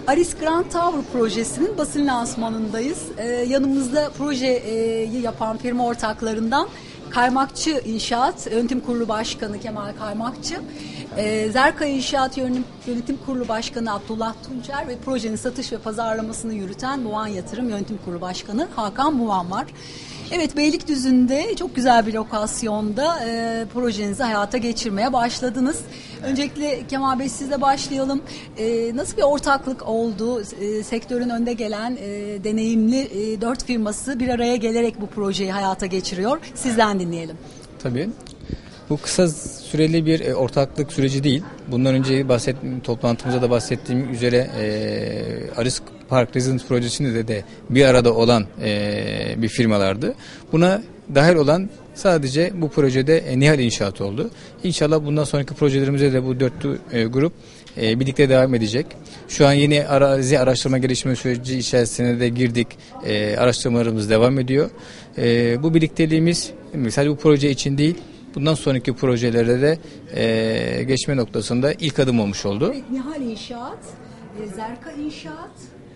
Aris Grand Tower projesinin basın lansmanındayız. Yanımızda projeyi yapan firma ortaklarından Kaymakçı İnşaat Yönetim Kurulu Başkanı Kemal Kaymakçı, Zerka İnşaat Yönetim Kurulu Başkanı Abdullah Tuncer ve projenin satış ve pazarlamasını yürüten Buğan Yatırım Yönetim Kurulu Başkanı Hakan Buğan var. Evet, Beylikdüzü'nde çok güzel bir lokasyonda projenizi hayata geçirmeye başladınız. Öncelikle Kemal Bey, sizle başlayalım. Nasıl bir ortaklık oldu? Sektörün önde gelen deneyimli 4 firması bir araya gelerek bu projeyi hayata geçiriyor. Sizden dinleyelim. Tabii. Bu kısa süreli bir ortaklık süreci değil. Bundan önce toplantımızda da bahsettiğim üzere Aris Park Residence projesinde de bir arada olan bir firmalardı. Buna dahil olan sadece bu projede Nihal İnşaat oldu. İnşallah bundan sonraki projelerimizde de bu 4 grup birlikte devam edecek. Şu an yeni arazi araştırma gelişme süreci içerisine de girdik. Araştırmalarımız devam ediyor. Bu birlikteliğimiz sadece bu proje için değil, bundan sonraki projelerde de geçme noktasında ilk adım olmuş oldu. Evet, Nihal İnşaat, Zerka İnşaat,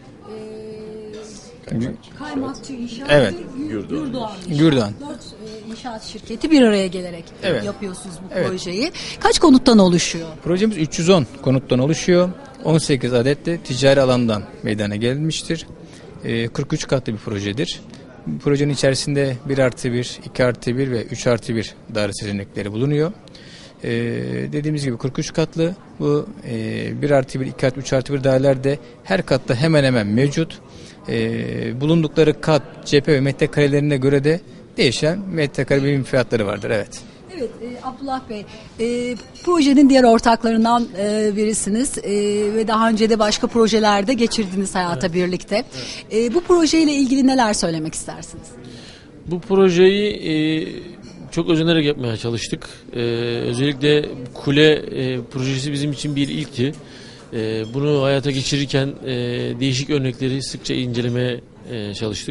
Kaymakçı İnşaat, evet, Gürdoğan. 4 inşaat şirketi bir araya gelerek yapıyorsunuz bu projeyi. Kaç konuttan oluşuyor? Projemiz 310 konuttan oluşuyor. 18 adet de ticari alandan meydana gelmiştir. 43 katlı bir projedir. Bu projenin içerisinde 1+1, 2+1 ve 3+1 daire seçenekleri bulunuyor. Dediğimiz gibi 43 katlı. Bu 1+1, 2+1, 3+1 daireler de her katta hemen hemen mevcut. Bulundukları kat, cephe ve metrekarelerine göre de değişen metrekare birim fiyatları vardır. Evet. Evet, Abdullah Bey, projenin diğer ortaklarından birisiniz ve daha önce de başka projelerde geçirdiniz hayata birlikte. Evet. Bu projeyle ilgili neler söylemek istersiniz? Bu projeyi çok özenerek yapmaya çalıştık. Özellikle kule projesi bizim için bir ilkti. Bunu hayata geçirirken değişik örnekleri sıkça incelemeye çalıştık.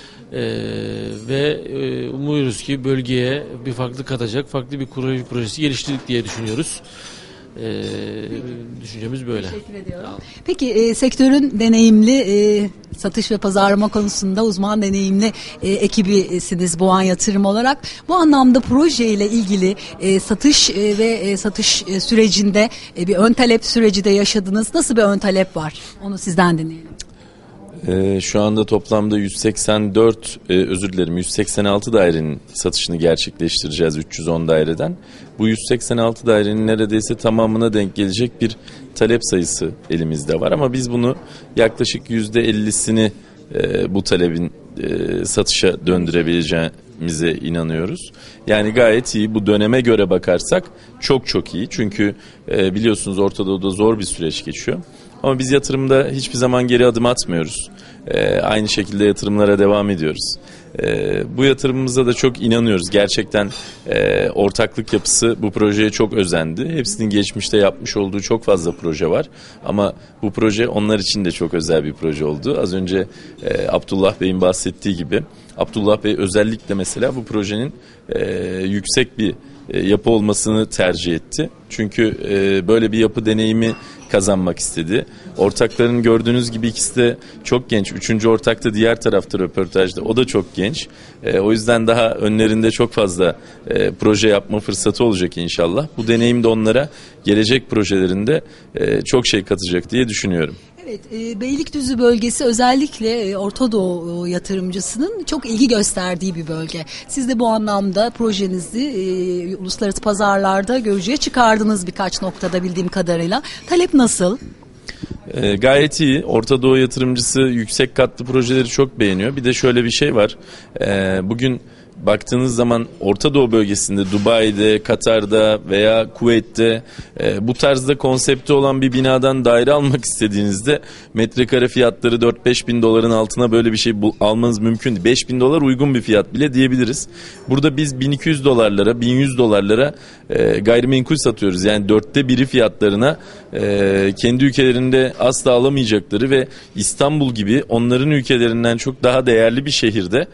Ve umuyoruz ki bölgeye bir farklı katacak, farklı bir projesi geliştirdik diye düşünüyoruz. Düşüncemiz böyle. Teşekkür ediyorum. Peki sektörün deneyimli satış ve pazarlama konusunda uzman deneyimli ekibisiniz Buğan Yatırım olarak. Bu anlamda projeyle ilgili satış ve satış sürecinde bir ön talep süreci de yaşadınız. Nasıl bir ön talep var? Onu sizden dinleyelim. Şu anda toplamda 186 dairenin satışını gerçekleştireceğiz 310 daireden. Bu 186 dairenin neredeyse tamamına denk gelecek bir talep sayısı elimizde var. Ama biz bunu yaklaşık %50'sini bu talebin satışa döndürebileceğimize inanıyoruz. Yani gayet iyi. Bu döneme göre bakarsak çok iyi. Çünkü biliyorsunuz Orta Doğu'da zor bir süreç geçiyor. Ama biz yatırımda hiçbir zaman geri adım atmıyoruz. Aynı şekilde yatırımlara devam ediyoruz. Bu yatırımımıza da çok inanıyoruz. Gerçekten ortaklık yapısı bu projeye çok özendi. Hepsinin geçmişte yapmış olduğu çok fazla proje var. Ama bu proje onlar için de çok özel bir proje oldu. Az önce Abdullah Bey'in bahsettiği gibi. Abdullah Bey özellikle mesela bu projenin yüksek bir yapı olmasını tercih etti. Çünkü böyle bir yapı deneyimi kazanmak istedi. Ortakların gördüğünüz gibi ikisi de çok genç. 3. ortak da diğer tarafta röportajda. O da çok genç. O yüzden daha önlerinde çok fazla proje yapma fırsatı olacak inşallah. Bu deneyim de onlara gelecek projelerinde çok şey katacak diye düşünüyorum. Evet, Beylikdüzü bölgesi özellikle Orta Doğu yatırımcısının çok ilgi gösterdiği bir bölge. Siz de bu anlamda projenizi uluslararası pazarlarda görücüye çıkardınız birkaç noktada bildiğim kadarıyla. Talep nasıl? Gayet iyi. Orta Doğu yatırımcısı yüksek katlı projeleri çok beğeniyor. Bir de şöyle bir şey var. Bugün baktığınız zaman Orta Doğu bölgesinde, Dubai'de, Katar'da veya Kuveyt'te bu tarzda konsepti olan bir binadan daire almak istediğinizde metrekare fiyatları 4-5 bin doların altına böyle bir şey almanız mümkün değil. 5 bin dolar uygun bir fiyat bile diyebiliriz. Burada biz 1200 dolarlara, 1100 dolarlara gayrimenkul satıyoruz. Yani 1/4 fiyatlarına kendi ülkelerinde asla alamayacakları ve İstanbul gibi onların ülkelerinden çok daha değerli bir şehirde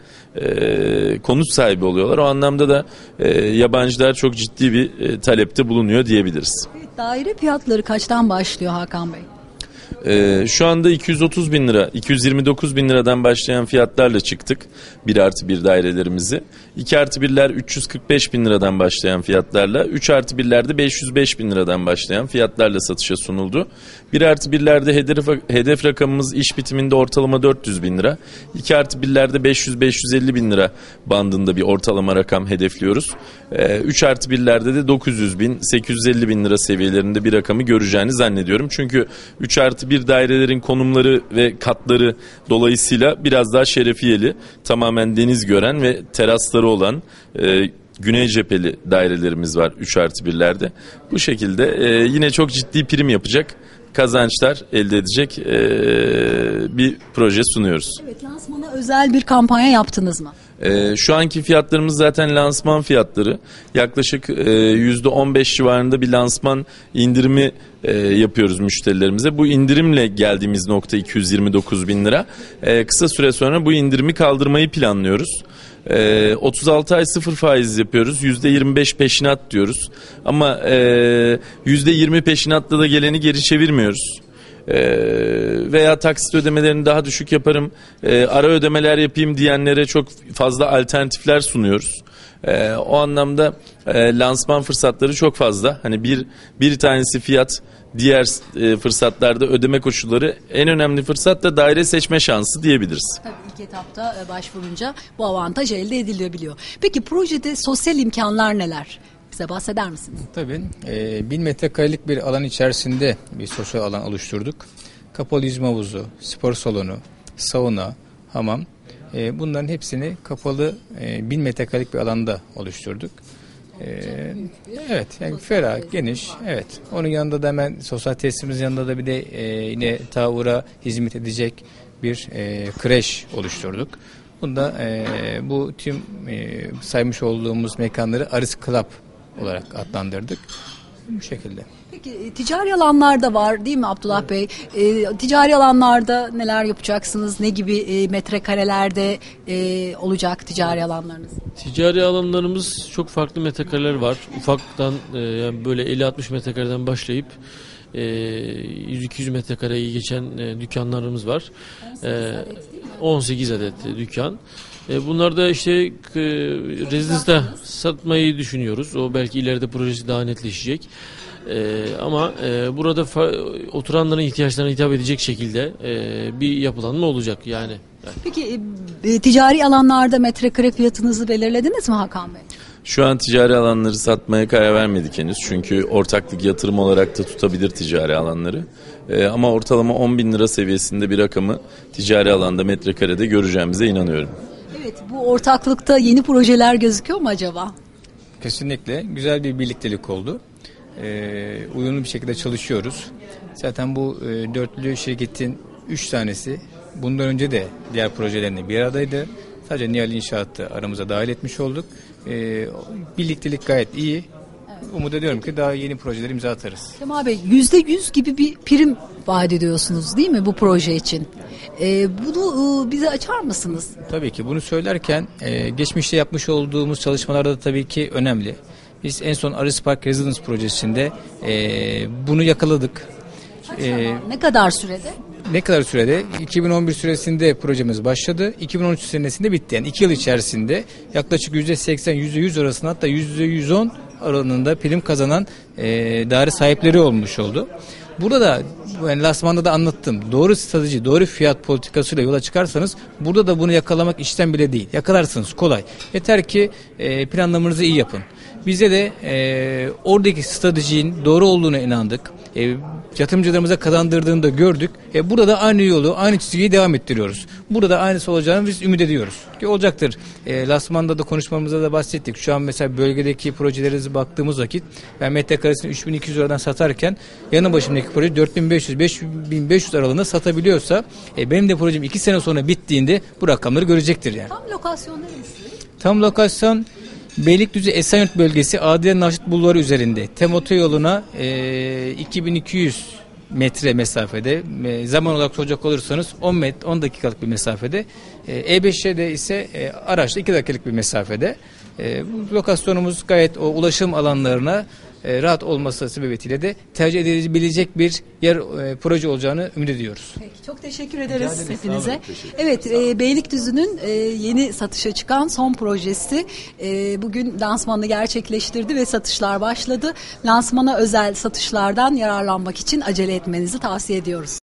konut sahibi oluyorlar. O anlamda da yabancılar çok ciddi bir talepte bulunuyor diyebiliriz. Daire fiyatları kaçtan başlıyor Hakan Bey? Şu anda 230 bin lira, 229 bin liradan başlayan fiyatlarla çıktık 1+1 dairelerimizi. 2+1'ler 345 bin liradan başlayan fiyatlarla, 3+1'lerde 505 bin liradan başlayan fiyatlarla satışa sunuldu. 1+1'lerde hedef rakamımız iş bitiminde ortalama 400 bin lira. 2+1'lerde 500-550 bin lira bandında bir ortalama rakam hedefliyoruz. 3+1'lerde de 900 bin, 850 bin lira seviyelerinde bir rakamı göreceğini zannediyorum. Çünkü 3+1 dairelerin konumları ve katları dolayısıyla biraz daha şerefiyeli, tamamen deniz gören ve terasları olan güney cepheli dairelerimiz var 3+1'lerde. Bu şekilde yine çok ciddi prim yapacak, kazançlar elde edecek bir proje sunuyoruz. Evet, lansmana özel bir kampanya yaptınız mı? Şu anki fiyatlarımız zaten lansman fiyatları. Yaklaşık %15 civarında bir lansman indirimi yapıyoruz müşterilerimize. Bu indirimle geldiğimiz nokta 229 bin lira. Kısa süre sonra bu indirimi kaldırmayı planlıyoruz. 36 ay sıfır faiz yapıyoruz. %25 peşinat diyoruz. Ama %20 peşinatla da geleni geri çevirmiyoruz. Veya taksit ödemelerini daha düşük yaparım, ara ödemeler yapayım diyenlere çok fazla alternatifler sunuyoruz. O anlamda lansman fırsatları çok fazla. Hani bir tanesi fiyat, diğer fırsatlarda ödeme koşulları, en önemli fırsat da daire seçme şansı diyebiliriz. Tabii ilk etapta başvurunca bu avantaj elde edilebiliyor. Peki projede sosyal imkanlar neler? Bize bahseder misiniz? Tabii. 1000 metrekarelik bir alan içerisinde bir sosyal alan oluşturduk. Kapalı yüzme havuzu, spor salonu, sauna, hamam. Bunların hepsini kapalı 1000 metrekarelik bir alanda oluşturduk. Evet, yani ferah, geniş. Evet. Onun yanında da hemen sosyal tesisimizin yanında da bir de yine taahhüra hizmet edecek bir kreş oluşturduk. Bunda bu tüm saymış olduğumuz mekanları Aris Club olarak adlandırdık. Bu şekilde. Peki ticari alanlarda var değil mi Abdullah Bey? Ticari alanlarda neler yapacaksınız? Ne gibi metrekarelerde olacak ticari alanlarınız? Ticari alanlarımız çok farklı metrekareler var. Ufaktan yani böyle 50-60 metrekareden başlayıp 100-200 metrekareyi geçen dükkanlarımız var. 18 adet dükkan. Bunlar da işte rezidansta satmayı düşünüyoruz. O belki ileride projesi daha netleşecek. Ama burada oturanların ihtiyaçlarına hitap edecek şekilde bir yapılanma olacak yani. Peki ticari alanlarda metrekare fiyatınızı belirlediniz mi Hakan Bey? Şu an ticari alanları satmaya karar vermedik henüz. Çünkü ortaklık yatırım olarak da tutabilir ticari alanları. Ama ortalama 10 bin lira seviyesinde bir rakamı ticari alanda metrekarede göreceğimize inanıyorum. Evet, bu ortaklıkta yeni projeler gözüküyor mu acaba? Kesinlikle güzel bir birliktelik oldu. Uyumlu bir şekilde çalışıyoruz. Zaten bu dörtlü şirketin 3 tanesi bundan önce de diğer projelerinde bir aradaydı. Sadece Nihal İnşaat'ı aramıza dahil etmiş olduk. Birliktelik gayet iyi. Evet. Umut ediyorum ki daha yeni projeler imza atarız. Kemal Bey, %100 gibi bir prim vaat ediyorsunuz değil mi bu proje için? Bunu bize açar mısınız? Tabii ki. Bunu söylerken geçmişte yapmış olduğumuz çalışmalarda da tabii ki önemli. Biz en son Aris Park Residence projesinde bunu yakaladık. Ne kadar sürede? Ne kadar sürede? 2011 süresinde projemiz başladı. 2013 senesinde bitti. Yani 2 yıl içerisinde yaklaşık %80, %100 arasında, hatta %110 oranında prim kazanan daire sahipleri olmuş oldu. Burada da yani lansmanda da anlattım. Doğru strateji, doğru fiyat politikasıyla yola çıkarsanız burada da bunu yakalamak işten bile değil. Yakalarsınız, kolay. Yeter ki planlamanızı iyi yapın. Bize de oradaki stratejinin doğru olduğuna inandık. Yatırımcılarımıza kazandırdığını da gördük. Burada da aynı yolu, aynı çizgiyi devam ettiriyoruz. Burada da aynısı olacağını biz ümit ediyoruz. Ki olacaktır. Lansmanda da konuşmamızda da bahsettik. Şu an mesela bölgedeki projelerimize baktığımız vakit ben metrekaresini 3200 liradan satarken yanı başımdaki proje 4500-5500 aralığında satabiliyorsa benim de projem 2 sene sonra bittiğinde bu rakamları görecektir yani. Tam lokasyon neresi? Tam lokasyon Beylikdüzü Esenyurt bölgesi Adile Naşit Bulvarı üzerinde. Tem otoyoluna 2200 metre mesafede, zaman olarak soracak olursanız 10 dakikalık bir mesafede. E5'de ise araçla 2 dakikalık bir mesafede. Lokasyonumuz gayet o ulaşım alanlarına rahat olması sebebiyetiyle de tercih edilebilecek bir yer proje olacağını ümit ediyoruz. Peki, çok teşekkür ederiz Rica ederiz. hepinize. Sağ olun, teşekkür Evet, Beylikdüzü'nün yeni satışa çıkan son projesi bugün lansmanını gerçekleştirdi ve satışlar başladı. Lansmana özel satışlardan yararlanmak için acele etmenizi tavsiye ediyoruz.